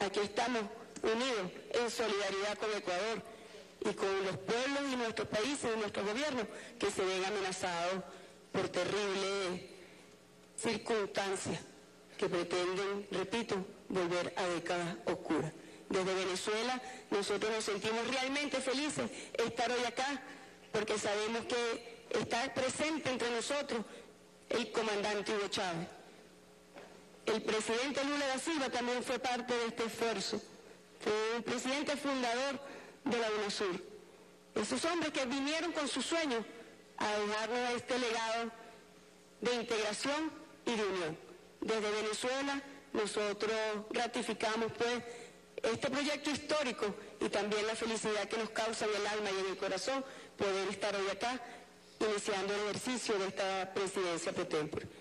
Aquí estamos unidos en solidaridad con Ecuador y con los pueblos y nuestros países y nuestros gobiernos que se ven amenazados por terribles circunstancias que pretenden, repito, volver a décadas oscuras. Desde Venezuela nosotros nos sentimos realmente felices de estar hoy acá porque sabemos que está presente entre nosotros el comandante Hugo Chávez. El presidente Lula da Silva también fue parte de este esfuerzo. Fue el presidente fundador de la UNASUR. Esos hombres que vinieron con sus sueños a dejarnos este legado de integración y de unión. Desde Venezuela nosotros ratificamos pues este proyecto histórico y también la felicidad que nos causa en el alma y en el corazón poder estar hoy acá iniciando el ejercicio de esta presidencia pro tempore.